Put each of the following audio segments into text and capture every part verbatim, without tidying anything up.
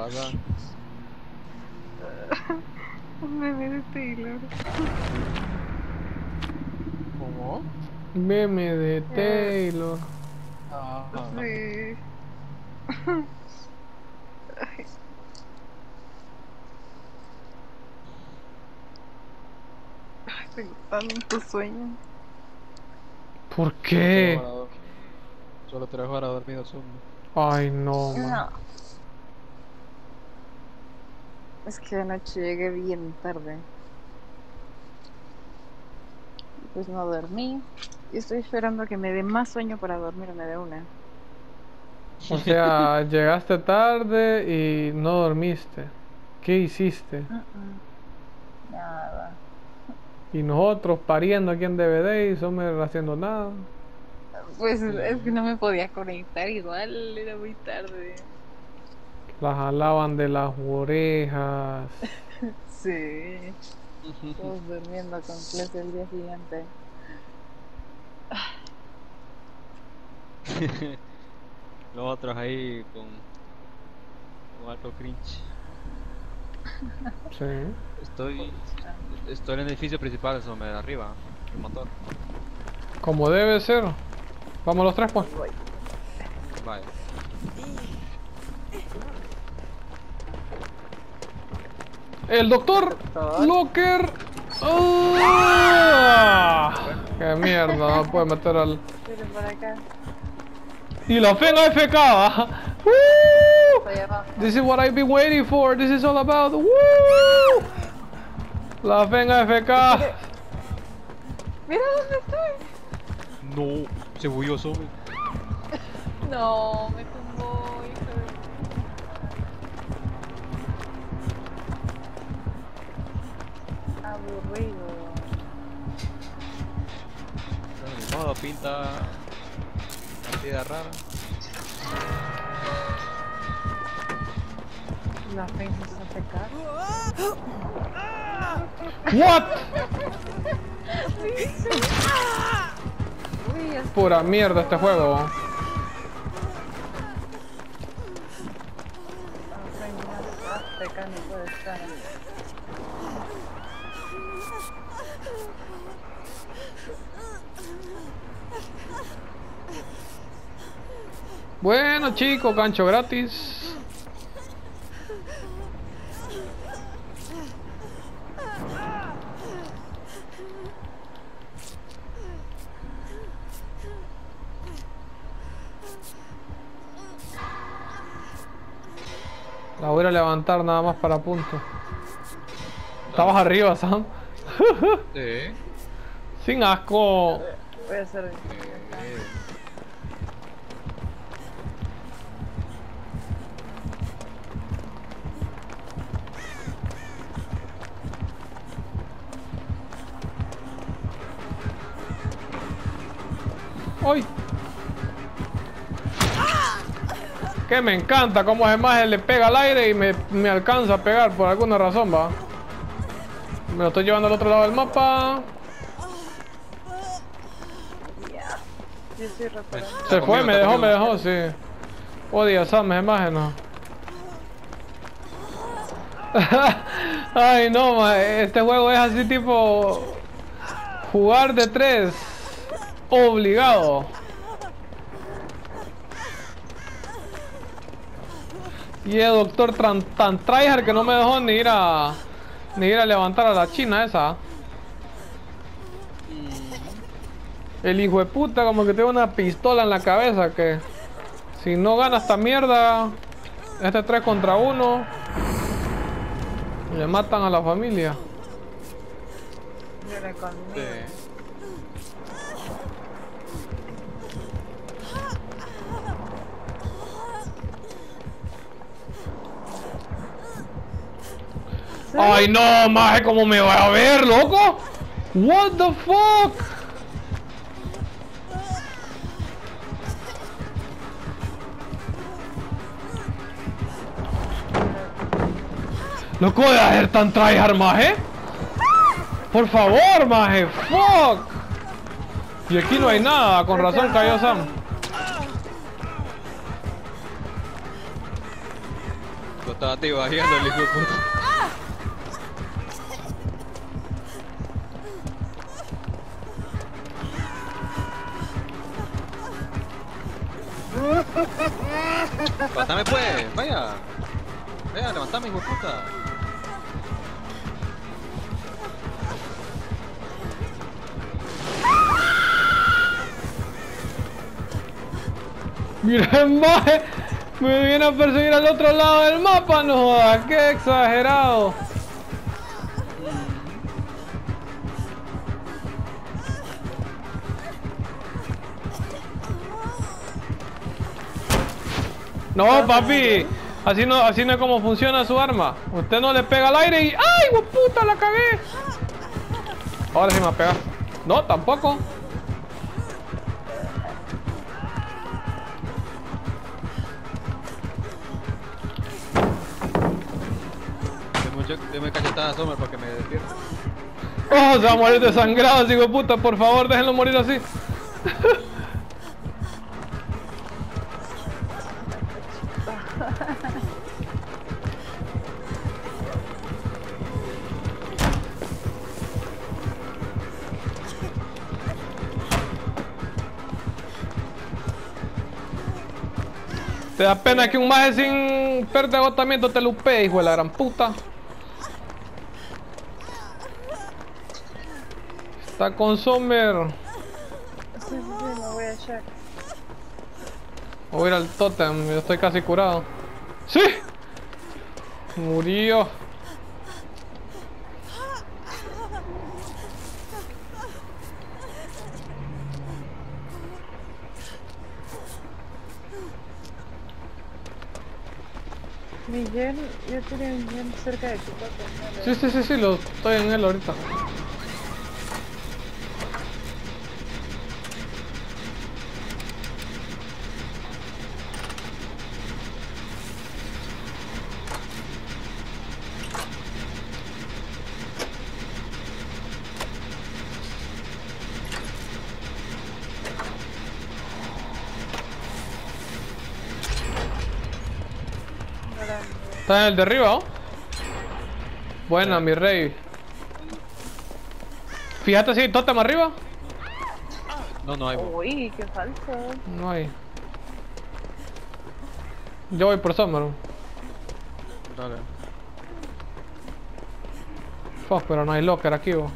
pasa? Un meme de Taylor. ¿Cómo? Meme de Taylor. Ah, Sí. Ay. Ay, tengo tanto sueño. ¿Por Solo qué? tres horas, solo tres horas dormido son. Ay, no, man. No. Es que anoche llegué bien tarde. Pues no dormí. Y estoy esperando a que me dé más sueño para dormirme de una. O sea, llegaste tarde y no dormiste. ¿Qué hiciste? Mm, mm. Nada. Y nosotros pariendo aquí en D V D y somos haciendo nada. Pues Sí. es que no me podía conectar igual, era muy tarde. Las jalaban de las orejas. Sí. Todos durmiendo con clase el día siguiente. Los otros ahí con, con alto cringe. Sí. Estoy, estoy en el edificio principal, eso me da arriba, el motor. Como debe ser. Vamos los tres, pues. Voy. Vale. El doctor Doctor. Locker. ¡Ah! ¡Qué mierda! No puede meter al. Miren por acá. Y la F N A F K. ¡Woo! Estoy abajo. This is what I've been waiting for. This is all about. ¡Woo! La F N A F K. Mira dónde estoy. No, se bulló solo. No, me tumbó, hijo de... Aburrido. Ni modo, pinta partida rara. La princesa A F K. What? Uy, es Pura mierda este juego. A F K no puede estar. Bueno, chicos, gancho gratis. La voy a ir a levantar nada más para punto. Estabas arriba, Sam. Sí. Sin asco. Voy a hacer... ¡Ay! Que me encanta cómo ese maje le pega al aire y me, me alcanza a pegar por alguna razón, va. Me lo estoy llevando al otro lado del mapa. Ya. Yo estoy reparando. Se fue, me dejó, me dejó, sí. Odia Sam, ese maje, no. Ay, no, maje. Este juego es así tipo... Jugar de tres. Obligado. Y el doctor tan, tan tryhard que no me dejó ni ir a... Ni ir a levantar a la china esa. El hijo de puta como que tiene una pistola en la cabeza que... Si no gana esta mierda... Este tres contra uno... Le matan a la familia. Viene conmigo. Sí. Ay no, maje, ¿cómo me va a ver, loco? What the fuck? Loco, de hacer tan tryhard, maje. Por favor, maje, fuck. Y aquí no hay nada, con razón cayó Sam. Lo estaba tibajeando el hijo de puta. Levantame pues, vaya. Vaya, levantame, hijo de puta. Mira el maje, me viene a perseguir al otro lado del mapa, no jodas, qué exagerado. No, papi, así no, así no es como funciona su arma. Usted no le pega al aire y ¡ay, güey, puta, la cagué! Ahora sí me va a pegar. No, tampoco. Deme cachetada a Sommer para que me despierta. Oh, se va a morir desangrado, hijo de puta, por favor, déjenlo morir así. Te da pena que un maje sin pérdida de agotamiento te lupee, hijo de la gran puta. Está con Sommer. Sí, sí, sí, me voy a echar. Voy a ir al tótem, yo estoy casi curado. ¡Sí! Murió. Miguel, yo tenía un Miguel cerca de tu tótem, ¿no? Sí, sí, sí, sí, lo estoy en él ahorita. Está en el de arriba, ¿oh? Buena, mi rey. Fíjate si hay tótem arriba. No, no hay. Uy, qué falso. No hay. Yo voy por Sommer. Dale. Fuck, pero no hay locker aquí, vos.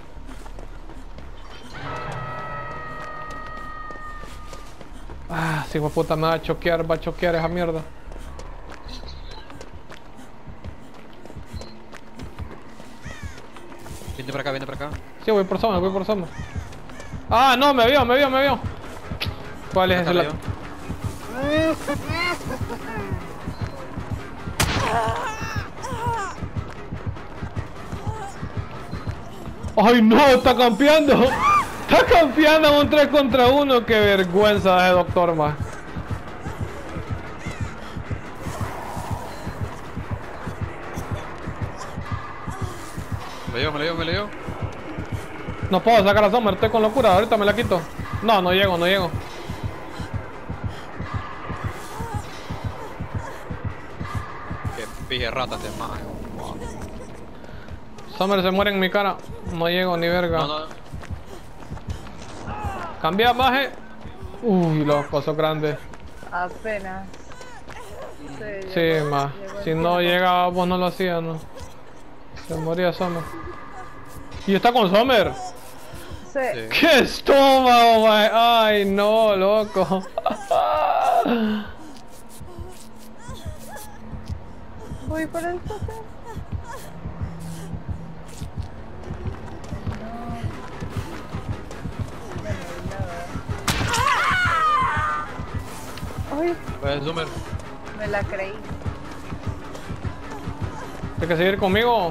Ah, si hijo de puta me va a choquear, va a choquear esa mierda. Viene para acá, viene para acá. Sí, voy por Sommer, voy por Sommer. Ah, no, me vio, me vio, me vio. ¿Cuál es ese? La... ¡Ay no! ¡Está campeando! ¡Está campeando en un tres contra uno! ¡Qué vergüenza de doctor, más! Me lo llevo, me lo llevo, me lo llevo. No puedo sacar a Sommer, estoy con locura, ahorita me la quito. No, no llego, no llego. Que pije ratas de más. Sommer se muere en mi cara. No llego ni verga. No, no. Cambia, baje. Uy, los pasos grandes. Apenas. Sí, Sí, llegó- más. llegó el Si no tiempo. llega, vos no lo hacías, ¿no? Se moría Sommer. Y está con Sommer. Sí. Sí. ¡Qué estómago, mae! ¡Ay, no, loco! Voy por el tótem. Uy, Pues Sommer. me la creí. ¿Tienes que seguir conmigo?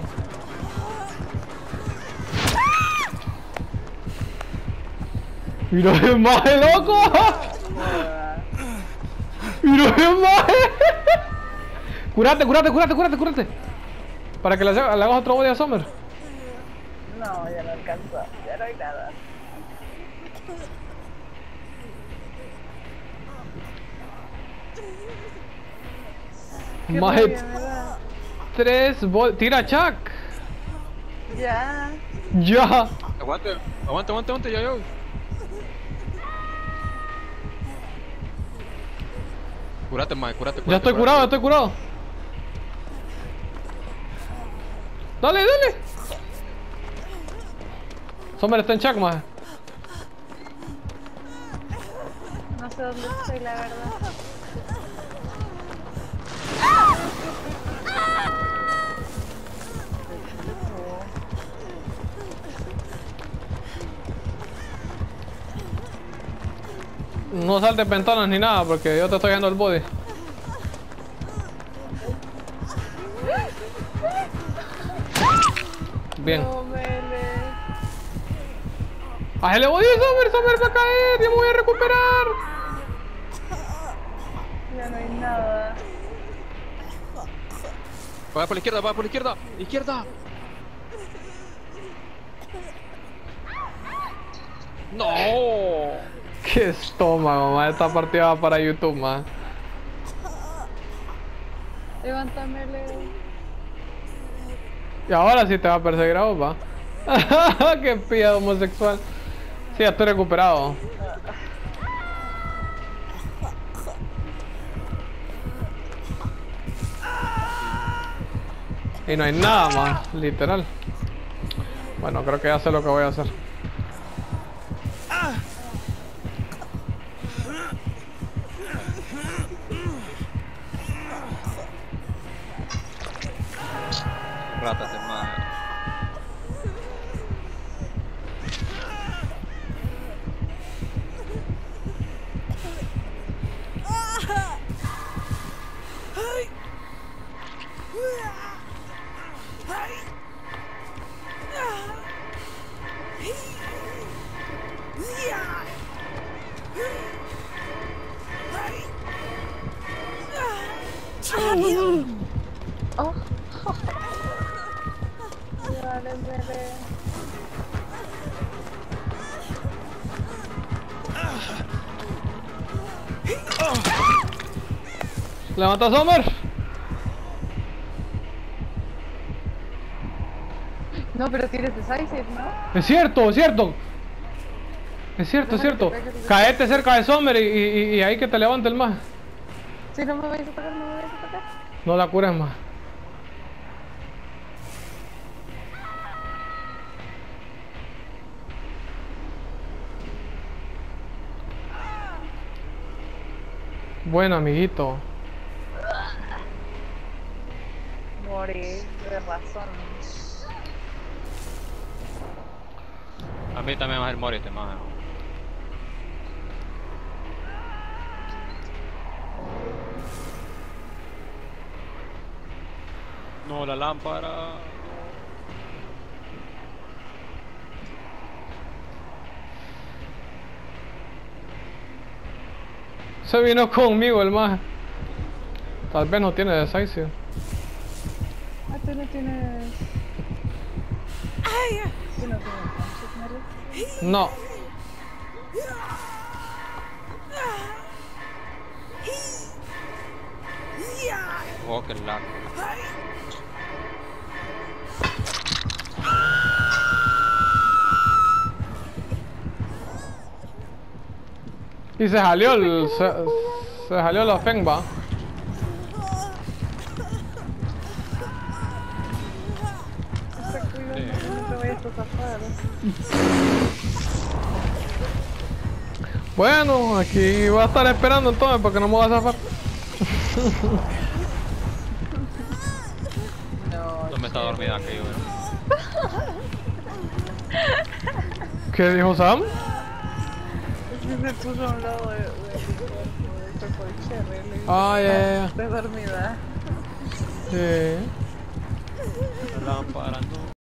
¡Mira el maje, loco! Joda. ¡Mira el maje! ¡Curate, curate, curate, curate, curate! Para que le, haga- le hagas otro body a Sommer. No, ya no alcanza. Ya no hay nada. Qué Más rabia me da. tres bol... Tira, Chuck. Ya. Ya. Aguante, aguante, aguante, aguante, ya yo. Curate, mae, curate, curate. Ya estoy curate. curado, ya estoy curado. Dale, dale. Sommer está en Chuck, más. No sé dónde estoy, la verdad. No saltes ventanas ni nada porque yo te estoy dando el body. Bien. No, Mele. ¡Hazle body, Sommer! ¡Sommer va a caer! ¡Ya me voy a recuperar! Ya no hay nada. Va por la izquierda, va por la izquierda. ¡Izquierda! ¡No! ¡Qué estómago, ma! Esta partida va para YouTube, ma. Levántame, Leo. Y ahora sí te va a perseguir a vos, va. ¡Qué pilla homosexual! Sí, ya estoy recuperado. Y no hay nada más, literal. Bueno, creo que ya sé lo que voy a hacer. Rátate, mae. Oh. Vale, Mele. ¡Levanta, Sommer! No, pero tienes decisive, ¿no? Es cierto, es cierto. Es cierto, es cierto. Caete cerca de Sommer y, y, y ahí que te levante el más. Si no me vais a tocar, no me vais a tocar. No la cures más. Bueno, amiguito. Morí de razón. A mí también va a ir morir este mae. No, la lámpara. Se vino conmigo el más. Tal vez no tiene decisive. Ah, tú no tienes. Tú no tienes punches, Mele. No. Oh, qué lag. Y se salió el. Se, se salió la Fengba. Está cuidando que no te vayas a zafar. Bueno, aquí voy a estar esperando entonces porque no me voy a zafar. No, No me está dormida que yo. ¿Qué dijo Sam? es que se puso a un lado de, de, de, de Choco Cherry. Le dije, Ah, ya, ya, ya. "Estás dormida". Sí. La lámpara no.